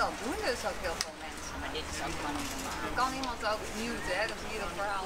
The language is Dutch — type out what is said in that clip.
dat doen dus ook heel veel mensen. Maar dit is ook gewoon niet normaal. Kan iemand ook muten, hè? Dat is hier een verhaal.